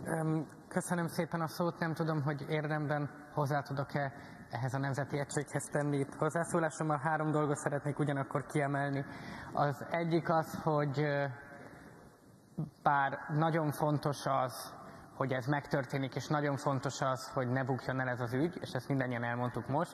Köszönöm szépen a szót, nem tudom, hogy érdemben hozzá tudok-e ehhez a nemzeti egységhez tenni itt hozzászólásommal. 3 dolgot szeretnék ugyanakkor kiemelni. Az egyik az, hogy bár nagyon fontos az, hogy ez megtörténik, és nagyon fontos az, hogy ne bukjon el ez az ügy, és ezt mindannyian elmondtuk most.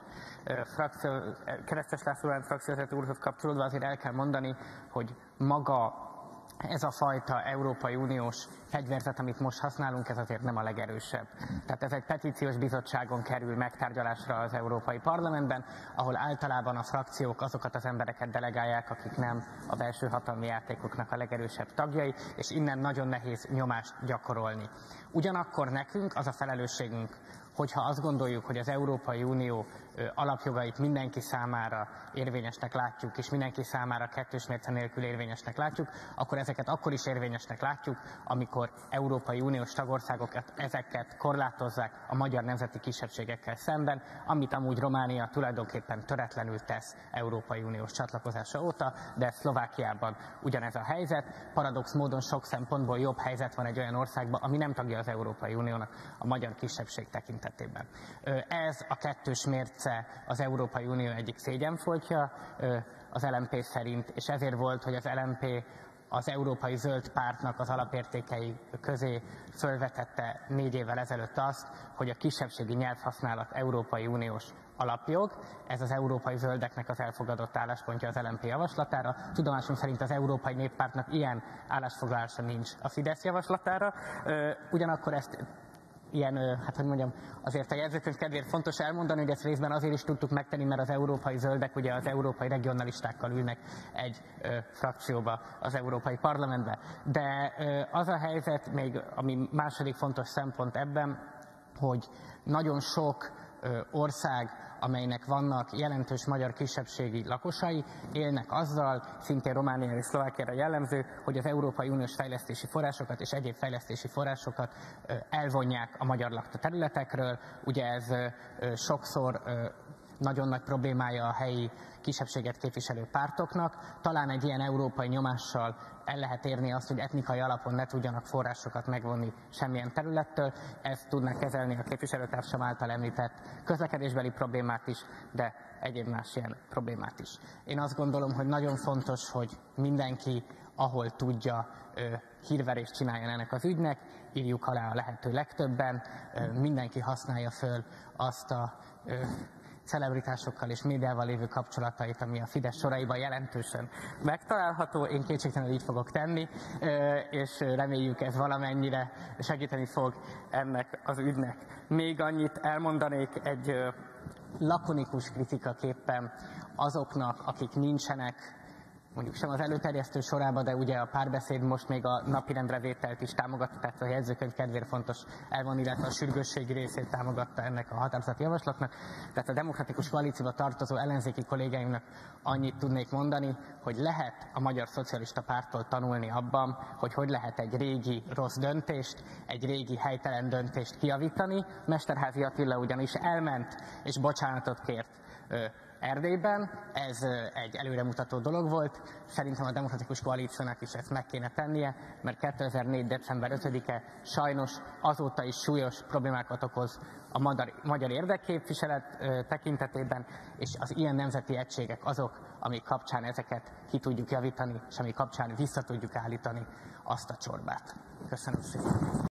Keresztes László frakcióvezető úrhoz kapcsolódva azért el kell mondani, hogy maga ez a fajta Európai Uniós fegyverzet, amit most használunk, ez azért nem a legerősebb. Tehát ez egy petíciós bizottságon kerül megtárgyalásra az Európai Parlamentben, ahol általában a frakciók azokat az embereket delegálják, akik nem a belső hatalmi játékoknak a legerősebb tagjai, és innen nagyon nehéz nyomást gyakorolni. Ugyanakkor nekünk az a felelősségünk, hogyha azt gondoljuk, hogy az Európai Unió alapjogait mindenki számára érvényesnek látjuk, és mindenki számára kettős mérce nélkül érvényesnek látjuk, akkor ezeket akkor is érvényesnek látjuk, amikor Európai Uniós tagországok ezeket korlátozzák a magyar nemzeti kisebbségekkel szemben, amit amúgy Románia tulajdonképpen töretlenül tesz Európai Uniós csatlakozása óta, de Szlovákiában ugyanez a helyzet. Paradox módon sok szempontból jobb helyzet van egy olyan országban, ami nem tagja az Európai Uniónak, a magyar kisebbség tekintetében. Ez a kettős mérce az Európai Unió egyik szégyenfoltja az LMP szerint, és ezért volt, hogy az LMP az Európai Zöld Pártnak az alapértékei közé fölvetette 4 évvel ezelőtt azt, hogy a kisebbségi nyelvhasználat Európai Uniós alapjog. Ez az Európai Zöldeknek az elfogadott álláspontja az LMP javaslatára. Tudomásom szerint az Európai Néppártnak ilyen állásfoglalása nincs a Fidesz javaslatára. Ugyanakkor ezt hát hogy mondjam, azért a jegyzőkönyv kedvéért fontos elmondani, hogy ezt részben azért is tudtuk megtenni, mert az európai zöldek ugye az európai regionalistákkal ülnek egy frakcióba az Európai Parlamentbe. De az a helyzet, még ami második fontos szempont ebben, hogy nagyon sok ország, amelynek vannak jelentős magyar kisebbségi lakosai, élnek azzal, szintén Romániára és Szlovákiára jellemző, hogy az Európai Uniós fejlesztési forrásokat és egyéb fejlesztési forrásokat elvonják a magyar lakta területekről. Ugye ez sokszor nagyon nagy problémája a helyi kisebbséget képviselő pártoknak. Talán egy ilyen európai nyomással el lehet érni azt, hogy etnikai alapon ne tudjanak forrásokat megvonni semmilyen területtől. Ezt tudnak kezelni a képviselőtársam által említett közlekedésbeli problémát is, de egyéb más ilyen problémát is. Én azt gondolom, hogy nagyon fontos, hogy mindenki, ahol tudja, hírverést csináljon ennek az ügynek, írjuk alá a lehető legtöbben, mindenki használja föl azt a celebritásokkal és médiával lévő kapcsolatait, ami a Fidesz soraiban jelentősen megtalálható. Én kétségtelenül így fogok tenni, és reméljük ez valamennyire segíteni fog ennek az ügynek. Még annyit elmondanék egy lakonikus kritikaképpen azoknak, akik nincsenek mondjuk sem az előterjesztő sorában, de ugye a Párbeszéd most még a napirendre vételt is támogatta, tehát a jegyzőkönyv kedvéért fontos elmondani, illetve a sürgősségi részét támogatta ennek a határozati javaslatnak. Tehát a Demokratikus Koalícióba tartozó ellenzéki kollégáimnak annyit tudnék mondani, hogy lehet a Magyar Szocialista Párttól tanulni abban, hogy lehet egy régi rossz döntést, egy régi helytelen döntést kijavítani. Mesterházy Attila ugyanis elment és bocsánatot kért Erdélyben, ez egy előremutató dolog volt. Szerintem a Demokratikus Koalíciónak is ezt meg kéne tennie, mert 2004. december 5-e sajnos azóta is súlyos problémákat okoz a magyar érdekképviselet tekintetében, és az ilyen nemzeti egységek azok, amik kapcsán ezeket ki tudjuk javítani, és amik kapcsán vissza tudjuk állítani azt a csorbát. Köszönöm szépen!